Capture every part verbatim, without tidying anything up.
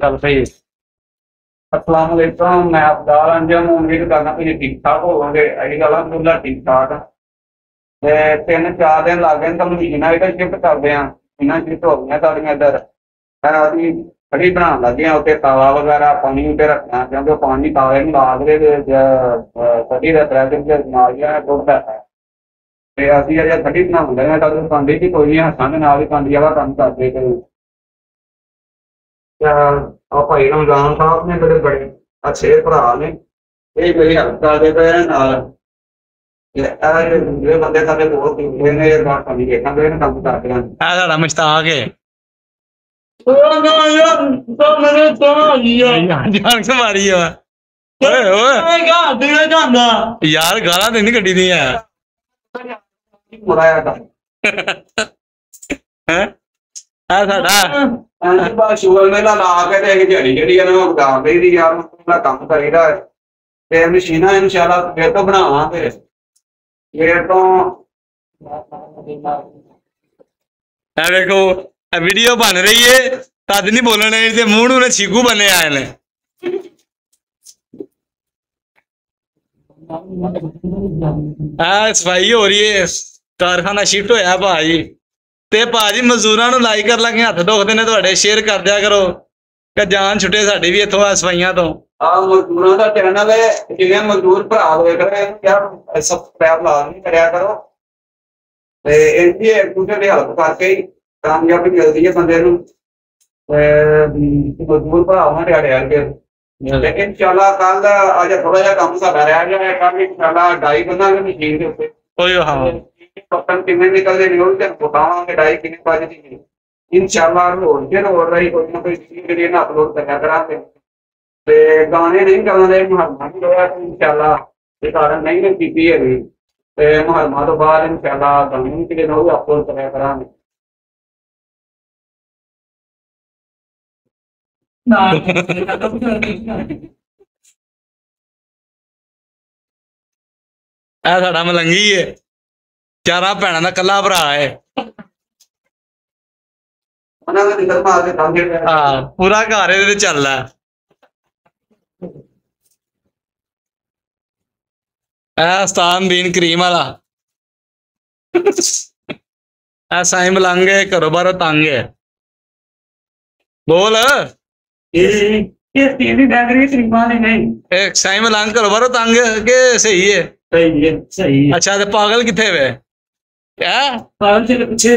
चल सही। अस्सलाम वालेकुम, मैं अब्दाल अंजम उम्मीद करना तुम ठीक ठाक होवोगे। अभी अलहमदुल्ला ठीक ठाक। तीन चार दिन लग गए तो महीना इधर शिफ्ट करते हैं। महीना शिफ्ट हो गई साड़ियाँ इधर। अभी कड़ी बना लगे हैं, उत्ते तवा वगैरह पानी उत्ते रखना, क्योंकि पानी तावे नहीं ला के कड़ी का त्रै दिन नाल ही दुध है। ਤੇ ਅਸੀਂ ਅਜੇ ਕੜੀ ਬਣਾਉਂਦੇ ਹਾਂ ਤਾਂ ਪਾਂਡੀ ਦੀ ਕੋਈ ਨਹੀਂ, ਹੱਥਾਂ ਦੇ ਨਾਲ ਹੀ ਪਾਂਡੀ ਵਾਲਾ ਕੰਮ ਕਰਦੇ ਤੇ ਆ ਭਾਈ ਰਮਜ਼ਾਨ ਸਾਹਿਬ ਨੇ ਮੇਰੇ ਬੜੇ ਅੱਛੇ ਭਰਾ ਨੇ, ਇਹ ਮੇਰੀ ਹੈਲਪ ਕਰਦੇ ਪਏ ਨਾਲ। ਇਹ ਬੰਦੇ ਸਾਡੇ ਬਹੁਤ ਚੰਗੇ ਨੇ, ਇਹ ਬਾਤ ਨਹੀਂ ਦੇਖਾਂਗੇ ਇਹਨਾਂ ਕੰਮ ਕਰਦੇ ਹਨ। ਆ ਸਾਡਾ ਮੁਸ਼ਤਾਕ ਹੈ ਜਾਨ ਕੇ ਮਾਰੀ ਆ ਓਏ ਓਏ ਯਾਰ ਗਾਲਾਂ ਤੇ ਨਹੀਂ ਕੱਢੀ ਦੀਆਂ ਮੁਰਾਇਆ ਦਾ ਹੈ ਆ ਸਾਡਾ ਐਂ ਬਾ ਸ਼ੂਗਰ ਮੇਲਾ ਲਾ ਕੇ ਤੇ ਇੱਕ ਝੜੀ ਜਿਹੜੀ ਇਹਨਾਂ ਨੂੰ ਉਗਾ ਦੇਈਦੀ ਯਾਰ, ਉਹਦਾ ਕੰਮ ਕਰੀਦਾ ਤੇ ਮਸ਼ੀਨਾਂ ਇਨਸ਼ਾਅੱਲਾ ਫੇਰ ਤੋਂ ਬਣਾਵਾਂਗੇ। ਫੇਰ ਤੋਂ ਇਹ ਵੇਖੋ ਇਹ ਵੀਡੀਓ ਬਣ ਰਹੀ ਹੈ ਤਦ ਨਹੀਂ ਬੋਲਣੇ ਤੇ ਮੂੰਹ ਨੂੰ ਛੀਗੂ ਬਣੇ ਆਏ ਨੇ। ਆ ਸਫਾਈ ਹੋ ਰਹੀ ਹੈ, कारखाना शिफ्ट होया भाजी ते भाजी मजदूरां नूं लाइक कर लाके हथ दुखदे ने तुहाडे, शेयर कर दिया करो कि जान छुटे साडी भी इत्थों सफाइयां तो। आ मजदूरां दा चैनल है, जिन्ने मजदूर भरा देख रहे हैं यार सब्सक्राइब लाजमी करया करो ते इनकी एक दूसरे की हेल्प करके ही कामयाबी मिलती है बंदे नूं। ते मजदूर भरावां दिहाड़े अगे लेकिन इंशाअल्लाह कल अज थोड़ा जिहा काम साडा रह गया है, कल इंशाअल्लाह डाई बनांगे मशीन दे उत्ते। ओयो हां पत्तन कितने निकलते नहीं होते बतावांगे डाई कितने बजती है इंशाअल्लाह। रोज के रोज रही कोई ना कोई चीज वीडियो ना अपलोड करया करांगे ते गाने नहीं करने मुहर्रमा भी होया तो इंशाअल्लाह ये कारण नहीं ने कीती है ते मुहर्रमा तो बाद इंशाअल्लाह गाने भी कितने होगा अपलोड करया करांगे। ਇਹ ਸਾਡਾ ਮਲੰਗੀ ਹੈ, ਚਾਰਾਂ ਭੈਣਾਂ ਦਾ ਕੱਲਾ ਭਰਾ ਹੈ। ਹਾਂ ਪੂਰਾ ਘਰ ਇਹਦੇ ਚੱਲਦਾ। ਇਹ ਉਸਤਾਦ ਦੀਨ ਕਰੀਮ ਵਾਲਾ ਇਹ ਸਾਈਂ ਮਲੰਗ ਹੈ, ਘਰੋਂ ਬਾਹਰੋਂ ਤੰਗ ਹੈ। बोल ये सीधी बैटरी करीमा ने नहीं एक साईं मलंग घरों बाहरों तंग के सही है सही है सही है। अच्छा तो पागल किथे वे क्या पागल से पीछे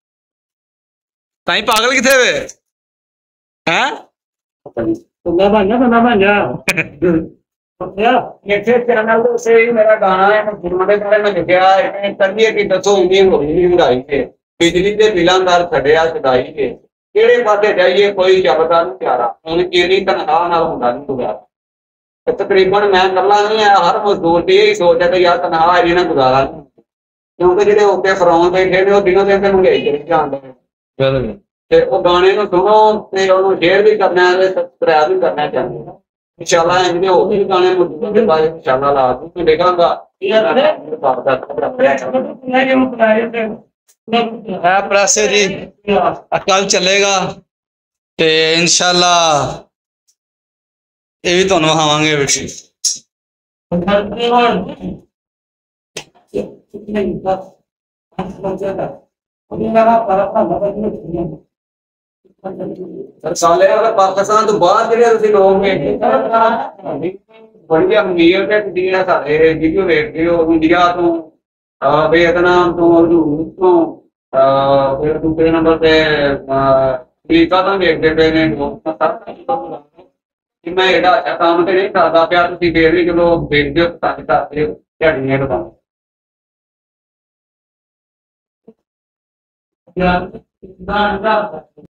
ताई पागल किथे वे हैं तुमने बन जा तुमने बन जा यार ये चैनल से ही मेरा गाना है, मैं गुरमते बारे में लिखा है तरबियत की दसो उम्मीद होगी उड़ाई के बिजली के बिलों दर छड़िया छड़ाई के ਕਿਹੜੇ ਪਾਸੇ ਜਾਈਏ ਕੋਈ ਚੱਲਦਾ ਨਹੀਂ ਪਿਆਰਾ। ਹੁਣ ਕਿਹੜੀ ਤਨਖਾਹ ਨਾਲ ਹੁੰਦਾ ਨਹੀਂ ਗੁਜ਼ਾਰਾ। ਤਕਰੀਬਨ ਮੈਂ ਇਕੱਲਾ ਨਹੀਂ ਆ, ਹਰ ਮਜ਼ਦੂਰ ਦੀ ਇਹੀ ਸੋਚ ਹੈ ਕਿ ਯਾਰ ਤਨਖਾਹ ਇਹਦੀ ਨਾਲ ਗੁਜ਼ਾਰਾ ਨਹੀਂ, ਕਿਉਂਕਿ ਜਿਹੜੇ ਉੱਤੇ ਫਰਾਉਣ ਬੈਠੇ ਨੇ ਉਹ ਦਿਨੋਂ ਦਿਨ ਤੇ ਮਹਿੰਗਾਈ ਕਰੀ ਜਾਂਦੇ ਨੇ। ਤੇ ਉਹ ਗਾਣੇ ਨੂੰ ਸੁਣੋ ਤੇ ਉਹਨੂੰ ਸ਼ੇਅਰ ਵੀ ਕਰਨਾ ਤੇ ਸਬਸਕ੍ਰਾਈਬ ਵੀ ਕਰਨਾ ਚਾਹੀਦਾ। इंशाअल्लाह इनके और भी गाने मजदूरों के बारे में इंशाअल्लाह लाजमी देखूंगा। प्रेस है जी कल चलेगा ते इंशाअल्लाह ये भी तुहानू विखावांगे वीडियो। साले अगर पाकिस्तान तो बाहर ਜਿਹੜੇ ਤੁਸੀਂ ਲੋਕ ਵੇਖਦੇ ਬੜੀ ਅਮੀਰ ਤੇ ਇੰਡੀਆ ਸਾਰੇ ਵੀਡੀਓ ਵੇਖਦੇ ਹੋ ਇੰਡੀਆ ਤੋਂ ਵਿਅਤਨਾਮ ਤੋਂ ਰੂਸ ਤੋਂ ਫਿਰ ਦੂਸਰੇ ਨੰਬਰ ਤੇ ਅਮਰੀਕਾ ਤੋਂ ਵੇਖਦੇ ਪਏ ਨੇ ਲੋਕ। ਕਿ ਮੈਂ ਇਹਦਾ ਅੱਛਾ ਕੰਮ ਤੇ ਨਹੀਂ ਕਰਦਾ ਪਿਆ, ਤੁਸੀਂ ਫੇਰ ਵੀ ਜਦੋਂ ਵੇਖਦੇ ਹੋ ਤਾਂ ਕਰਦੇ ਹੋ ਝੜੀਆਂ ਲਗਾਉਂਦੇ ਯਾਰ ਨਾ ਨਾ